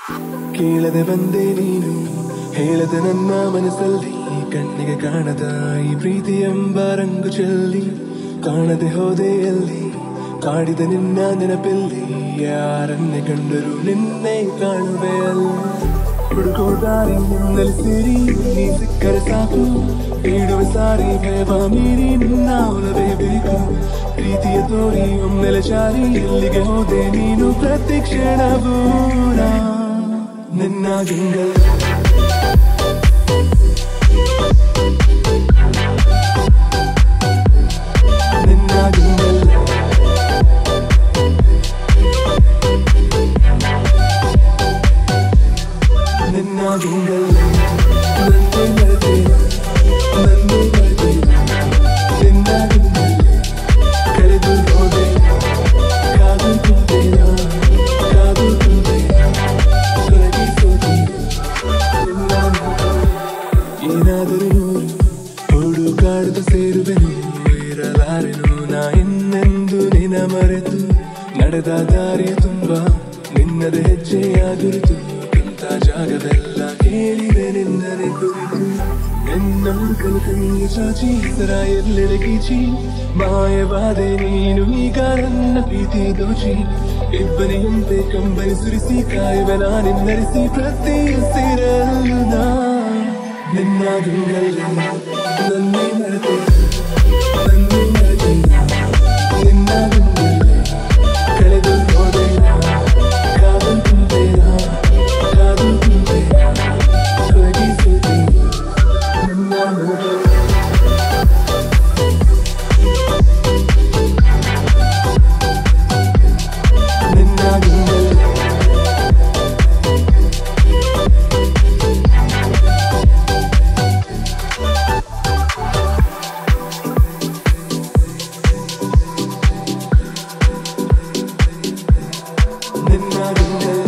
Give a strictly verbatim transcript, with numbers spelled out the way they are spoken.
ಕೇಳದೆ ಬಂದೆ ನೀನು ಹೇಳದೆ ನನ್ನ ಮನಸ್ಸಲ್ಲಿ ಕಣ್ಣಿಗೆ ಕಾಣದ ಈ ಪ್ರೀತಿ ಎಂಬ ರಂಗು ಚೆಲ್ಲಿ ಕಾಣದೆ ಹೋದೆ ಅಲ್ಲಿ ಕಾಡಿದ ನಿನ್ನ ನೆನಪಲ್ಲಿ ಯಾರನ್ನೇ ಕಂಡರು ನಿನ್ನೆ ಕಾಣುವೆ ಅಲ್ಲಿ ಹುಡುಕೋ ದಾರಿ ನಿನ್ನಲ್ಲಿ ಸೇರಿ ನೀ ಸಿಕ್ಕರೆ ಸಾಕು ಇಡುವ ಸಾರಿ ಭಯವ ಮೀರಿ ನಿನ್ನ ಒಲವೇ ಬೇಕು ಪ್ರೀತಿಯ ತೋರಿ ಒಮ್ಮೆಲೆ ಚಾರಿ ಎಲ್ಲಿಗೆ ಹೋದೆ ನೀನು ಪ್ರತಿ ಕ್ಷಣವೂ ನಿನ್ನ ಗಿಂಗಲ್ ನಿನ್ನ ಗಿಂಗಲ್ ನಿನ್ನ ಗಿಂಗಲ್ ನನ್ನೇ ಮರೆತೆ ನನ್ನೇ ಮರೆತೆ ನಿನ್ನ ಗಿಂಗಲ್ ಕರೆದು ಹೋದೆ ಕಾದು ತುಂಬೇನ ಕಾದು ತುಂಬೆ ಏನಾದರೂ ಹುಡುಕಾಡುತ್ತ ಸೇರುವೆನು ಇರಲಾರೆನು ನಾ ಇನ್ನೆಂದು ನಿನ್ನ ಮರೆತು ನಡೆದ ದಾರಿಯ ತುಂಬ ನಿನ್ನದ ಹೆಜ್ಜೆಯ ಗುರುತು ಇಂಥ ಜಾಗವೆಲ್ಲ ಕೇಳಿದೆ ನಿನ್ನನೆ ಕುರಿತು ನಿನ್ನ ಹುಡುಕಲು ಕೈಯ ಚಾಚಿ ಸರ ಎಲ್ಲೆಡೆ ಗೀಚಿ ಮಾಯವಾದೆ ನೀನು ಈಗ ನನ್ನ ಪ್ರೀತಿ ದೋಚಿ ಇಬ್ಬನಿಯಂತೆ ಕಂಬನಿ ಸುರಿಸಿ ಕಾಯುವೆ ನಾನಿನ್ನರಿಸಿ ಪ್ರತಿ ಉಸಿರಲ್ಲೂ ನಾ ನಿನ್ನ ಗಿಂಗಲ್ ನನ್ನೇ ಮರೆತೆ ನನ್ನೇ ಮರೆತೆ ನಿನ್ನ ಗಿಂಗಲ್ ಕಳೆದು ಹೋದೆ ಕಾದು ತುಂಬೇನ ಕಾದು ತುಂಬೆ ಕೊರಗಿಸುತ್ತೆ ನಿನ್ನ ಮನದಲ್ಲಿ ನಿನ್ನ ಗಿಂಗಲ್ ನಿನ್ನ ಗಿಂಗಲ್